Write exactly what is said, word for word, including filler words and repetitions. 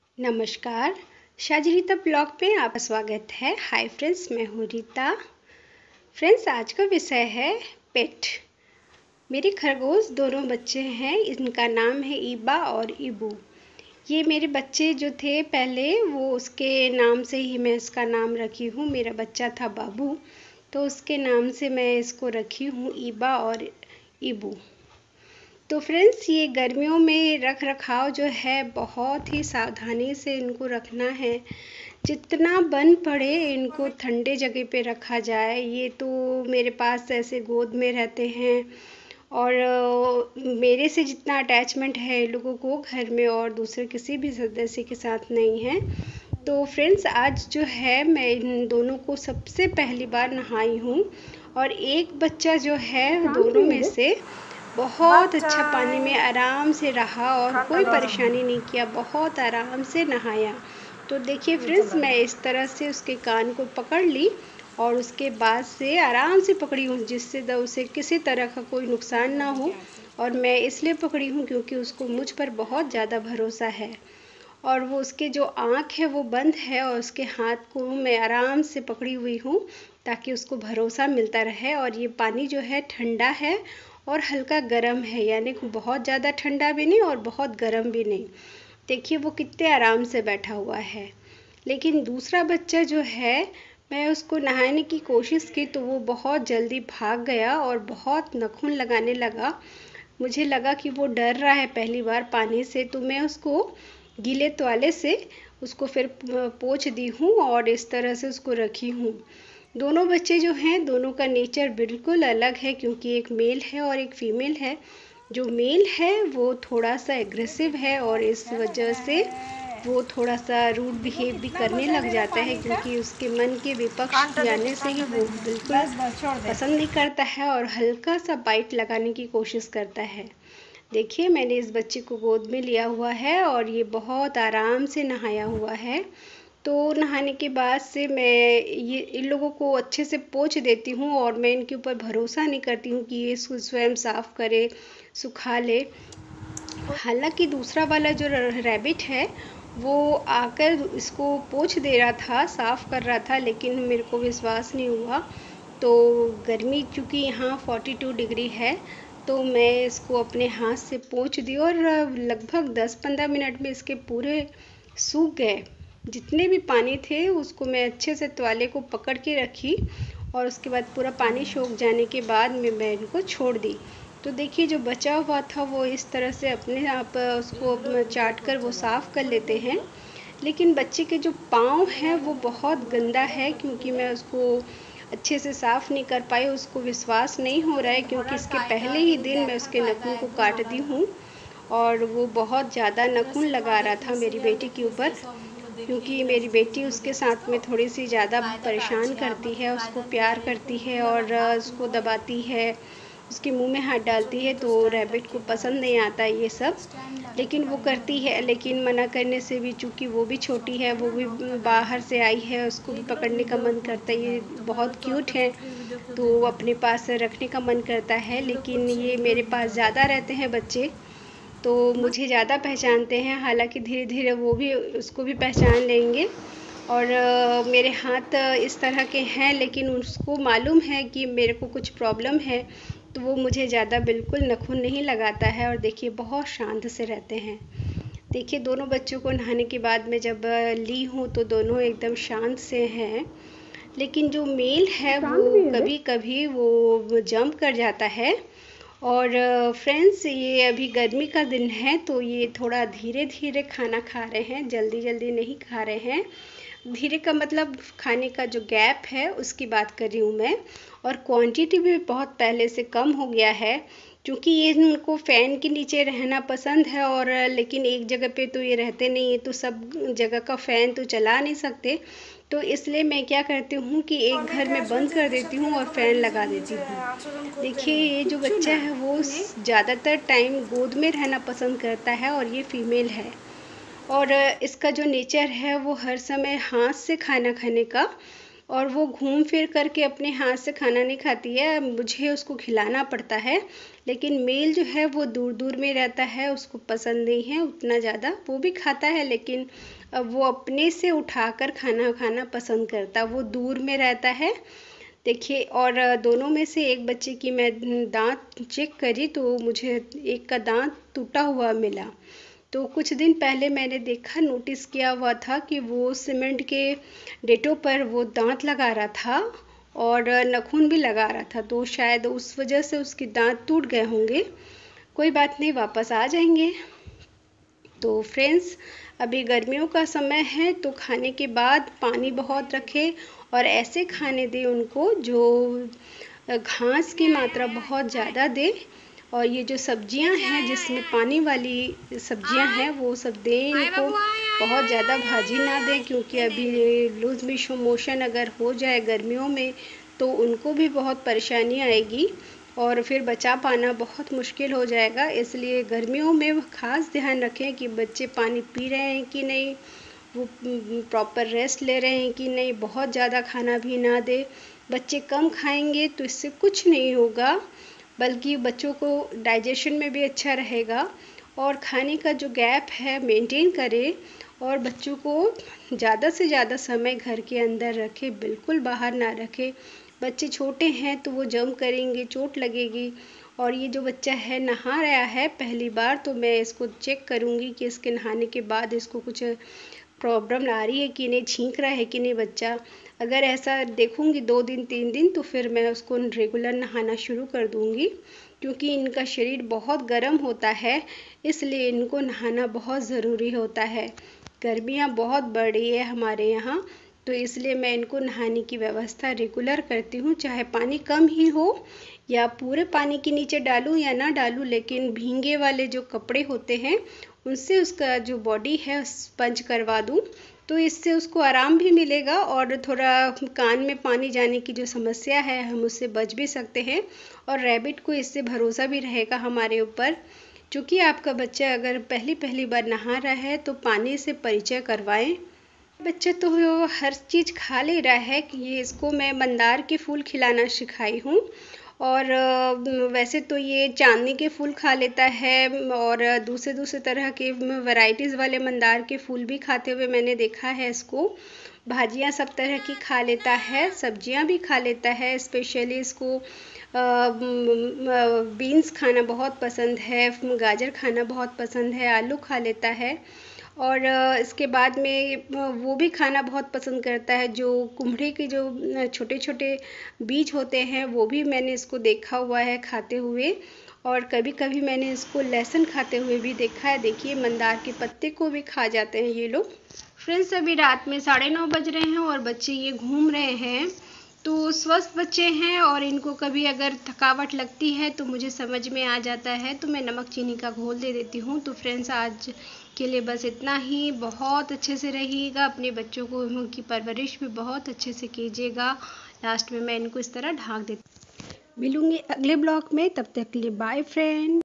नमस्कार, शाजी रीता ब्लॉग पे आपका स्वागत है। हाय फ्रेंड्स, मैं हूँ रीता। फ्रेंड्स, आज का विषय है पेट। मेरे खरगोश दोनों बच्चे हैं, इनका नाम है ईबा और ईबू। ये मेरे बच्चे जो थे पहले, वो उसके नाम से ही मैं इसका नाम रखी हूँ। मेरा बच्चा था बाबू, तो उसके नाम से मैं इसको रखी हूँ ईबा और ईबू। तो फ्रेंड्स, ये गर्मियों में रख रखाव जो है बहुत ही सावधानी से इनको रखना है। जितना बन पड़े इनको ठंडे जगह पे रखा जाए। ये तो मेरे पास ऐसे गोद में रहते हैं और मेरे से जितना अटैचमेंट है इन लोगों को घर में और दूसरे किसी भी सदस्य के साथ नहीं है। तो फ्रेंड्स, आज जो है मैं इन दोनों को सबसे पहली बार नहाई हूँ और एक बच्चा जो है दोनों में से बहुत अच्छा पानी में आराम से रहा और कोई परेशानी नहीं किया, बहुत आराम से नहाया। तो देखिए फ्रेंड्स, मैं इस तरह से उसके कान को पकड़ ली और उसके बाद से आराम से पकड़ी हूँ, जिससे उसे किसी तरह का कोई नुकसान ना हो। और मैं इसलिए पकड़ी हूँ क्योंकि उसको मुझ पर बहुत ज़्यादा भरोसा है और वो उसके जो आँख है वो बंद है और उसके हाथ को मैं आराम से पकड़ी हुई हूँ ताकि उसको भरोसा मिलता रहे। और ये पानी जो है ठंडा है और हल्का गर्म है, यानी कि बहुत ज़्यादा ठंडा भी नहीं और बहुत गर्म भी नहीं। देखिए वो कितने आराम से बैठा हुआ है। लेकिन दूसरा बच्चा जो है, मैं उसको नहाने की कोशिश की तो वो बहुत जल्दी भाग गया और बहुत नाखून लगाने लगा। मुझे लगा कि वो डर रहा है पहली बार पानी से, तो मैं उसको गीले तुवाले से उसको फिर पोंछ दी हूँ और इस तरह से उसको रखी हूँ। दोनों बच्चे जो हैं, दोनों का नेचर बिल्कुल अलग है क्योंकि एक मेल है और एक फीमेल है। जो मेल है वो थोड़ा सा एग्रेसिव है और इस वजह से वो थोड़ा सा रूड बिहेव भी करने लग जाता है क्योंकि उसके मन के विपक्ष जाने से ही वो बिल्कुल पसंद नहीं करता है और हल्का सा बाइट लगाने की कोशिश करता है। देखिए, मैंने इस बच्चे को गोद में लिया हुआ है और ये बहुत आराम से नहाया हुआ है। तो नहाने के बाद से मैं ये इन लोगों को अच्छे से पोंछ देती हूँ और मैं इनके ऊपर भरोसा नहीं करती हूँ कि ये इसको स्वयं साफ़ करे, सुखा ले। हालांकि दूसरा वाला जो रैबिट है वो आकर इसको पोंछ दे रहा था, साफ़ कर रहा था, लेकिन मेरे को विश्वास नहीं हुआ। तो गर्मी चूँकि यहाँ बयालीस डिग्री है, तो मैं इसको अपने हाथ से पोंछ दी और लगभग दस पंद्रह मिनट में इसके पूरे सूख गए। जितने भी पानी थे उसको मैं अच्छे से तुवाले को पकड़ के रखी और उसके बाद पूरा पानी सूख जाने के बाद में मैं इनको छोड़ दी। तो देखिए, जो बचा हुआ था वो इस तरह से अपने आप उसको चाट कर वो साफ़ कर लेते हैं। लेकिन बच्चे के जो पाँव हैं वो बहुत गंदा है क्योंकि मैं उसको अच्छे से साफ़ नहीं कर पाई। उसको विश्वास नहीं हो रहा है क्योंकि इसके पहले ही दिन मैं उसके नाखून को काट दी हूँ और वो बहुत ज़्यादा नाखून लगा रहा था मेरी बेटी के ऊपर, क्योंकि मेरी बेटी उसके साथ में थोड़ी सी ज़्यादा परेशान करती है, उसको प्यार करती है और उसको दबाती है, उसके मुंह में हाथ डालती है। तो रैबिट को पसंद नहीं आता ये सब, लेकिन वो करती है। लेकिन मना करने से भी, चूँकि वो भी छोटी है, वो भी बाहर से आई है, उसको भी पकड़ने का मन करता है। ये बहुत क्यूट है तो अपने पास रखने का मन करता है, लेकिन ये मेरे पास ज़्यादा रहते हैं बच्चे तो मुझे ज़्यादा पहचानते हैं। हालांकि धीरे धीरे वो भी उसको भी पहचान लेंगे और आ, मेरे हाथ इस तरह के हैं, लेकिन उसको मालूम है कि मेरे को कुछ प्रॉब्लम है तो वो मुझे ज़्यादा बिल्कुल नाखून नहीं लगाता है। और देखिए, बहुत शांत से रहते हैं। देखिए, दोनों बच्चों को नहाने के बाद मैं जब ली हूँ तो दोनों एकदम शांत से हैं, लेकिन जो मेल है वो कभी कभी वो जंप कर जाता है। और फ्रेंड्स, ये अभी गर्मी का दिन है तो ये थोड़ा धीरे धीरे खाना खा रहे हैं, जल्दी जल्दी नहीं खा रहे हैं। धीरे का मतलब खाने का जो गैप है उसकी बात कर रही हूँ मैं। और क्वांटिटी भी बहुत पहले से कम हो गया है क्योंकि ये इनको फ़ैन के नीचे रहना पसंद है और लेकिन एक जगह पे तो ये रहते नहीं है, तो सब जगह का फ़ैन तो चला नहीं सकते। तो इसलिए मैं क्या करती हूँ कि एक घर में बंद कर देती हूँ और फ़ैन लगा देती हूँ। देखिए, ये जो बच्चा है वो ज़्यादातर टाइम गोद में रहना पसंद करता है और ये फीमेल है और इसका जो नेचर है वो हर समय हाथ से खाना खाने का और वो घूम फिर करके अपने हाथ से खाना नहीं खाती है, मुझे उसको खिलाना पड़ता है। लेकिन मेल जो है वो दूर दूर में रहता है, उसको पसंद नहीं है उतना ज़्यादा, वो भी खाता है लेकिन अब वो अपने से उठाकर खाना खाना पसंद करता, वो दूर में रहता है। देखिए, और दोनों में से एक बच्चे की मैं दांत चेक करी तो मुझे एक का दांत टूटा हुआ मिला। तो कुछ दिन पहले मैंने देखा, नोटिस किया हुआ था कि वो सीमेंट के डेटों पर वो दांत लगा रहा था और नाखून भी लगा रहा था, तो शायद उस वजह से उसके दांत टूट गए होंगे। कोई बात नहीं, वापस आ जाएंगे। तो फ्रेंड्स, अभी गर्मियों का समय है तो खाने के बाद पानी बहुत रखें और ऐसे खाने दें उनको जो घास की मात्रा बहुत ज़्यादा दे। और ये जो सब्जियां हैं जिसमें पानी वाली सब्जियां हैं वो सब दें इनको, बहुत ज़्यादा भाजी ना दें, क्योंकि अभी लूज मोशन अगर हो जाए गर्मियों में तो उनको भी बहुत परेशानी आएगी और फिर बचा पाना बहुत मुश्किल हो जाएगा। इसलिए गर्मियों में खास ध्यान रखें कि बच्चे पानी पी रहे हैं कि नहीं, वो प्रॉपर रेस्ट ले रहे हैं कि नहीं, बहुत ज़्यादा खाना भी ना दे। बच्चे कम खाएंगे तो इससे कुछ नहीं होगा, बल्कि बच्चों को डाइजेशन में भी अच्छा रहेगा। और खाने का जो गैप है मेंटेन करें और बच्चों को ज़्यादा से ज़्यादा समय घर के अंदर रखें, बिल्कुल बाहर ना रखें। बच्चे छोटे हैं तो वो जंप करेंगे, चोट लगेगी। और ये जो बच्चा है नहा रहा है पहली बार, तो मैं इसको चेक करूँगी कि इसके नहाने के बाद इसको कुछ प्रॉब्लम आ रही है कि नहीं, छींक रहा है कि नहीं बच्चा। अगर ऐसा देखूँगी दो दिन तीन दिन तो फिर मैं उसको रेगुलर नहाना शुरू कर दूँगी, क्योंकि इनका शरीर बहुत गर्म होता है, इसलिए इनको नहाना बहुत ज़रूरी होता है। गर्मियाँ बहुत बढ़ रही है हमारे यहाँ, तो इसलिए मैं इनको नहाने की व्यवस्था रेगुलर करती हूँ, चाहे पानी कम ही हो या पूरे पानी के नीचे डालूँ या ना डालूँ, लेकिन भींगे वाले जो कपड़े होते हैं उनसे उसका जो बॉडी है स्पंज करवा दूँ, तो इससे उसको आराम भी मिलेगा और थोड़ा कान में पानी जाने की जो समस्या है हम उससे बच भी सकते हैं। और रैबिट को इससे भरोसा भी रहेगा हमारे ऊपर, क्योंकि आपका बच्चा अगर पहली पहली बार नहा रहा है तो पानी से परिचय करवाएं। बच्चा तो हर चीज़ खा ले रहा है कि ये इसको मैं मंदार के फूल खिलाना सिखाई हूँ, और वैसे तो ये चांदनी के फूल खा लेता है और दूसरे दूसरे तरह के वैरायटीज़ वाले मंदार के फूल भी खाते हुए मैंने देखा है इसको। भाजियाँ सब तरह की खा लेता है, सब्जियाँ भी खा लेता है। स्पेशली इसको बीन्स खाना बहुत पसंद है, गाजर खाना बहुत पसंद है, आलू खा लेता है। और इसके बाद में वो भी खाना बहुत पसंद करता है जो कुम्हड़ी के जो छोटे छोटे बीज होते हैं, वो भी मैंने इसको देखा हुआ है खाते हुए। और कभी कभी मैंने इसको लहसुन खाते हुए भी देखा है। देखिए, मंदार के पत्ते को भी खा जाते हैं ये लोग। फ्रेंड्स, अभी रात में साढ़े नौ बज रहे हैं और बच्चे ये घूम रहे हैं, तो स्वस्थ बच्चे हैं और इनको कभी अगर थकावट लगती है तो मुझे समझ में आ जाता है, तो मैं नमक चीनी का घोल दे देती हूँ। तो फ्रेंड्स, आज के लिए बस इतना ही। बहुत अच्छे से रहिएगा, अपने बच्चों को उनकी परवरिश भी बहुत अच्छे से कीजिएगा। लास्ट में मैं इनको इस तरह ढाँक देती हूँ। मिलूँगी अगले ब्लॉग में, तब तक के लिए बाय फ्रेंड।